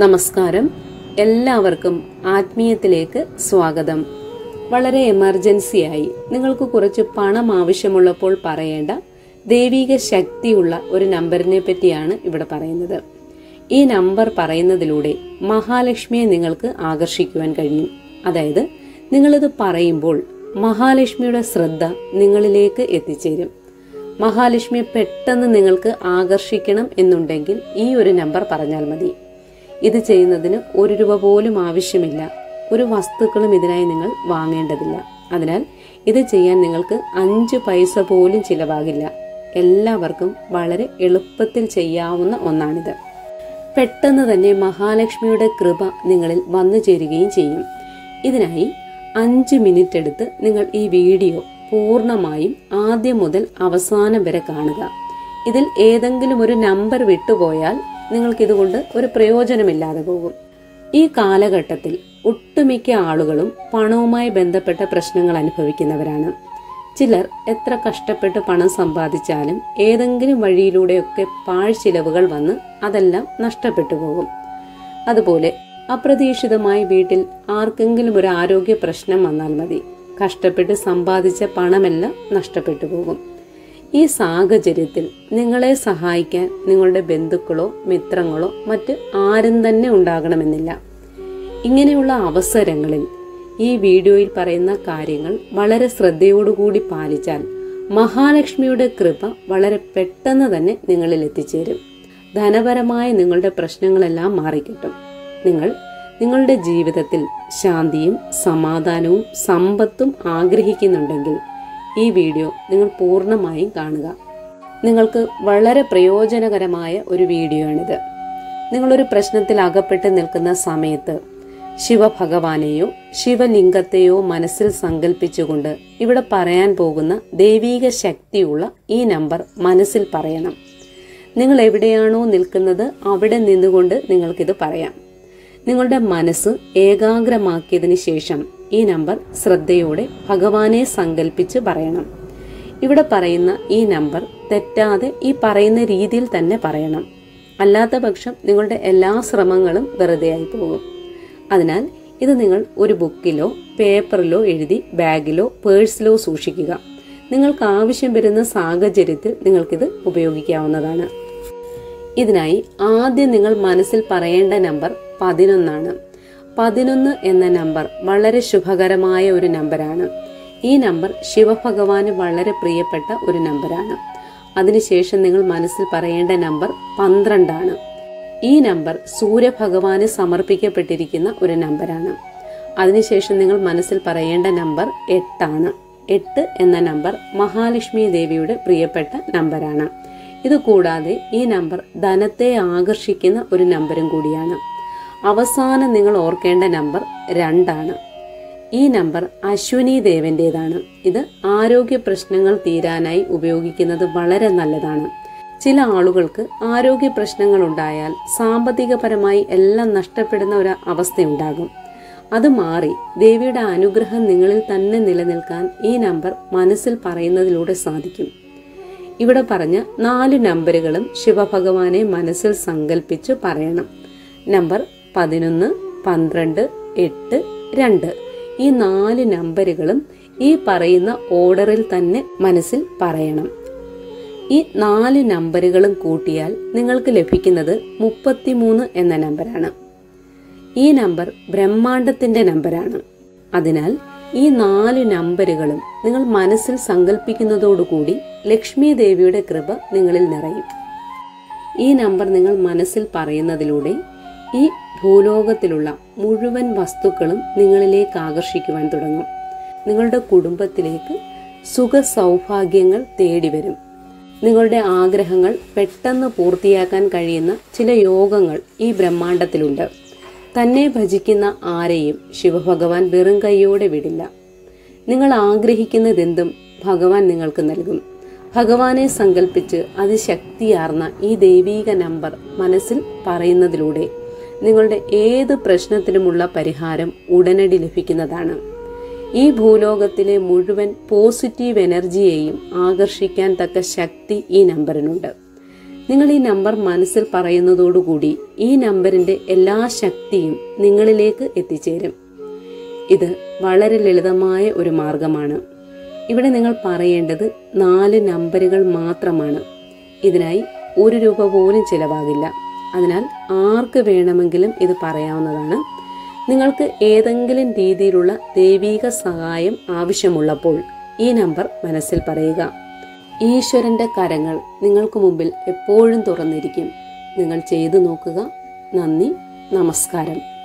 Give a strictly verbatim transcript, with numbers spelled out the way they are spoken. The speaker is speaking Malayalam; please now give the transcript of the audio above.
നമസ്കാരം. എല്ലാവർക്കും ആത്മീയത്തിലേക്ക് സ്വാഗതം. വളരെ എമർജൻസിയായി നിങ്ങൾക്ക് കുറച്ച് പണം ആവശ്യമുള്ളപ്പോൾ പറയേണ്ട ദൈവിക ശക്തിയുള്ള ഒരു നമ്പറിനെ പറ്റിയാണ് ഇവിടെ പറയുന്നത്. ഈ നമ്പർ പറയുന്നതിലൂടെ മഹാലക്ഷ്മിയെ നിങ്ങൾക്ക് ആകർഷിക്കുവാൻ കഴിയും. അതായത് നിങ്ങളിത് പറയുമ്പോൾ മഹാലക്ഷ്മിയുടെ ശ്രദ്ധ നിങ്ങളിലേക്ക് എത്തിച്ചേരും. മഹാലക്ഷ്മിയെ പെട്ടെന്ന് നിങ്ങൾക്ക് ആകർഷിക്കണം എന്നുണ്ടെങ്കിൽ ഈ ഒരു നമ്പർ പറഞ്ഞാൽ മതി. ഇത് ചെയ്യുന്നതിന് ഒരു രൂപ പോലും ആവശ്യമില്ല. ഒരു വസ്തുക്കളും ഇതിനായി നിങ്ങൾ വാങ്ങേണ്ടതില്ല. അതിനാൽ ഇത് ചെയ്യാൻ നിങ്ങൾക്ക് അഞ്ച് പൈസ പോലും ചിലവാകില്ല. എല്ലാവർക്കും വളരെ എളുപ്പത്തിൽ ചെയ്യാവുന്ന ഒന്നാണിത്. പെട്ടെന്ന് തന്നെ മഹാലക്ഷ്മിയുടെ കൃപ നിങ്ങളിൽ വന്നു ചേരുകയും ചെയ്യും. ഇതിനായി അഞ്ച് മിനിറ്റ് എടുത്ത് നിങ്ങൾ ഈ വീഡിയോ പൂർണ്ണമായും ആദ്യം മുതൽ അവസാനം വരെ കാണുക. ഇതിൽ ഏതെങ്കിലും ഒരു നമ്പർ വിട്ടുപോയാൽ നിങ്ങൾക്കിതുകൊണ്ട് ഒരു പ്രയോജനമില്ലാതെ പോകും. ഈ കാലഘട്ടത്തിൽ ഒട്ടുമിക്ക ആളുകളും പണവുമായി ബന്ധപ്പെട്ട പ്രശ്നങ്ങൾ അനുഭവിക്കുന്നവരാണ്. ചിലർ എത്ര കഷ്ടപ്പെട്ട് പണം സമ്പാദിച്ചാലും ഏതെങ്കിലും വഴിയിലൂടെയൊക്കെ പാഴ്ചിലവുകൾ വന്ന് അതെല്ലാം നഷ്ടപ്പെട്ടു പോകും. അതുപോലെ അപ്രതീക്ഷിതമായി വീട്ടിൽ ആർക്കെങ്കിലും ഒരു ആരോഗ്യ പ്രശ്നം വന്നാൽ മതി, കഷ്ടപ്പെട്ട് സമ്പാദിച്ച പണമെല്ലാം നഷ്ടപ്പെട്ടു പോകും. ഈ സാഹചര്യത്തിൽ നിങ്ങളെ സഹായിക്കാൻ നിങ്ങളുടെ ബന്ധുക്കളോ മിത്രങ്ങളോ മറ്റ് ആരും തന്നെ ഉണ്ടാകണമെന്നില്ല. ഇങ്ങനെയുള്ള അവസരങ്ങളിൽ ഈ വീഡിയോയിൽ പറയുന്ന കാര്യങ്ങൾ വളരെ ശ്രദ്ധയോടുകൂടി പാലിച്ചാൽ മഹാലക്ഷ്മിയുടെ കൃപ വളരെ പെട്ടെന്ന് തന്നെ നിങ്ങളിൽ എത്തിച്ചേരും. ധനപരമായ നിങ്ങളുടെ പ്രശ്നങ്ങളെല്ലാം മാറിക്കിട്ടും. നിങ്ങൾ നിങ്ങളുടെ ജീവിതത്തിൽ ശാന്തിയും സമാധാനവും സമ്പത്തും ആഗ്രഹിക്കുന്നുണ്ടെങ്കിൽ ഈ വീഡിയോ നിങ്ങൾ പൂർണ്ണമായും കാണുക. നിങ്ങൾക്ക് വളരെ പ്രയോജനകരമായ ഒരു വീഡിയോ ആണിത്. നിങ്ങളൊരു പ്രശ്നത്തിൽ അകപ്പെട്ട് നിൽക്കുന്ന സമയത്ത് ശിവഭഗവാനെയോ ശിവലിംഗത്തെയോ മനസ്സിൽ സങ്കല്പിച്ചുകൊണ്ട് ഇവിടെ പറയാൻ പോകുന്ന ദൈവീക ശക്തിയുള്ള ഈ നമ്പർ മനസ്സിൽ പറയണം. നിങ്ങൾ എവിടെയാണോ നിൽക്കുന്നത് അവിടെ നിന്നുകൊണ്ട് നിങ്ങൾക്കിത് പറയാം. നിങ്ങളുടെ മനസ്സ് ഏകാഗ്രമാക്കിയതിനു ശേഷം ഈ നമ്പർ ശ്രദ്ധയോടെ ഭഗവാനെ സങ്കല്പിച്ച് പറയണം. ഇവിടെ പറയുന്ന ഈ നമ്പർ തെറ്റാതെ ഈ പറയുന്ന രീതിയിൽ തന്നെ പറയണം. അല്ലാത്ത പക്ഷം നിങ്ങളുടെ എല്ലാ ശ്രമങ്ങളും വെറുതെയായി പോകും. അതിനാൽ ഇത് നിങ്ങൾ ഒരു ബുക്കിലോ പേപ്പറിലോ എഴുതി ബാഗിലോ പേഴ്സിലോ സൂക്ഷിക്കുക. നിങ്ങൾക്ക് ആവശ്യം വരുന്ന സാഹചര്യത്തിൽ നിങ്ങൾക്കിത് ഉപയോഗിക്കാവുന്നതാണ്. ഇതിനായി ആദ്യം നിങ്ങൾ മനസ്സിൽ പറയേണ്ട നമ്പർ പതിനൊന്നാണ്. പതിനൊന്ന് എന്ന നമ്പർ വളരെ ശുഭകരമായ ഒരു നമ്പറാണ്. ഈ നമ്പർ ശിവഭഗവാന് വളരെ പ്രിയപ്പെട്ട ഒരു നമ്പറാണ്. അതിനുശേഷം നിങ്ങൾ മനസ്സിൽ പറയേണ്ട നമ്പർ പന്ത്രണ്ടാണ്. ഈ നമ്പർ സൂര്യഭഗവാന് സമർപ്പിക്കപ്പെട്ടിരിക്കുന്ന ഒരു നമ്പറാണ്. അതിനുശേഷം നിങ്ങൾ മനസ്സിൽ പറയേണ്ട നമ്പർ എട്ടാണ്. എട്ട് എന്ന നമ്പർ മഹാലക്ഷ്മി ദേവിയുടെ പ്രിയപ്പെട്ട നമ്പറാണ്. ഇത് കൂടാതെ ഈ നമ്പർ ധനത്തെ ആകർഷിക്കുന്ന ഒരു നമ്പറും കൂടിയാണ്. അവസാനം നിങ്ങൾ ഓർക്കേണ്ട നമ്പർ രണ്ടാണ്. ഈ നമ്പർ അശ്വിനി ദേവന്റേതാണ്. ഇത് ആരോഗ്യ പ്രശ്നങ്ങൾ തീരാനായി ഉപയോഗിക്കുന്നത് വളരെ നല്ലതാണ്. ചില ആളുകൾക്ക് ആരോഗ്യ പ്രശ്നങ്ങൾ ഉണ്ടായാൽ സാമ്പത്തികപരമായി എല്ലാം നഷ്ടപ്പെടുന്ന ഒരു അവസ്ഥയുണ്ടാകും. അത് മാറി ദേവിയുടെ അനുഗ്രഹം നിങ്ങളിൽ തന്നെ നിലനിൽക്കാൻ ഈ നമ്പർ മനസ്സിൽ പറയുന്നതിലൂടെ സാധിക്കും. ഇവിടെ പറഞ്ഞ നാല് നമ്പറുകളും ശിവഭഗവാനെ മനസ്സിൽ സങ്കല്പിച്ച് പറയണം. നമ്പർ പതിനൊന്ന്, പന്ത്രണ്ട്, എട്ട്, രണ്ട് ഈ നാല് നമ്പറുകളും ഈ പറയുന്ന ഓർഡറിൽ തന്നെ മനസ്സിൽ പറയണം. ഈ നാല് നമ്പറുകളും കൂട്ടിയാൽ നിങ്ങൾക്ക് ലഭിക്കുന്നത് മുപ്പത്തിമൂന്ന് എന്ന നമ്പറാണ്. ഈ നമ്പർ ബ്രഹ്മാണ്ടത്തിന്റെ നമ്പറാണ്. അതിനാൽ ഈ നാല് നമ്പറുകളും നിങ്ങൾ മനസ്സിൽ സങ്കല്പിക്കുന്നതോടുകൂടി ലക്ഷ്മി ദേവിയുടെ കൃപ നിങ്ങളിൽ നിറയും. ഈ നമ്പർ നിങ്ങൾ മനസ്സിൽ പറയുന്നതിലൂടെ ഈ ഭൂലോകത്തിലുള്ള മുഴുവൻ വസ്തുക്കളും നിങ്ങളിലേക്ക് ആകർഷിക്കുവാൻ തുടങ്ങും. നിങ്ങളുടെ കുടുംബത്തിലേക്ക് സുഖ സൗഭാഗ്യങ്ങൾ തേടി വരും. നിങ്ങളുടെ ആഗ്രഹങ്ങൾ പെട്ടെന്ന് പൂർത്തിയാക്കാൻ കഴിയുന്ന ചില യോഗങ്ങൾ ഈ ബ്രഹ്മാണ്ടത്തിലുണ്ട്. തന്നെ ഭജിക്കുന്ന ആരെയും ശിവഭഗവാൻ വെറും കൈയോടെ വിടില്ല. നിങ്ങൾ ആഗ്രഹിക്കുന്നതെന്തും ഭഗവാൻ നിങ്ങൾക്ക് നൽകും. ഭഗവാനെ സങ്കല്പിച്ച് അതിശക്തിയാർന്ന ഈ ദൈവീക നമ്പർ മനസ്സിൽ പറയുന്നതിലൂടെ നിങ്ങളുടെ ഏത് പ്രശ്നത്തിനുമുള്ള പരിഹാരം ഉടനടി ലഭിക്കുന്നതാണ്. ഈ ഭൂലോകത്തിലെ മുഴുവൻ പോസിറ്റീവ് എനർജിയെയും ആകർഷിക്കാൻ തക്ക ശക്തി ഈ നമ്പറിനുണ്ട്. നിങ്ങൾ ഈ നമ്പർ മനസ്സിൽ പറയുന്നതോടുകൂടി ഈ നമ്പറിന്റെ എല്ലാ ശക്തിയും നിങ്ങളിലേക്ക് എത്തിച്ചേരും. ഇത് വളരെ ലളിതമായ ഒരു മാർഗമാണ്. ഇവിടെ നിങ്ങൾ പറയേണ്ടത് നാല് നമ്പറുകൾ മാത്രമാണ്. ഇതിനായി ഒരു രൂപ പോലും ചിലവാകില്ല. അതിനാൽ ആർക്ക് വേണമെങ്കിലും ഇത് പറയാവുന്നതാണ്. നിങ്ങൾക്ക് ഏതെങ്കിലും രീതിയിലുള്ള ദൈവീക സഹായം ആവശ്യമുള്ളപ്പോൾ ഈ നമ്പർ മനസ്സിൽ പറയുക. ഈശ്വരന്റെ കരങ്ങൾ നിങ്ങൾക്ക് മുമ്പിൽ എപ്പോഴും തുറന്നിരിക്കും. നിങ്ങൾ ചെയ്തു നോക്കുക. നന്ദി, നമസ്കാരം.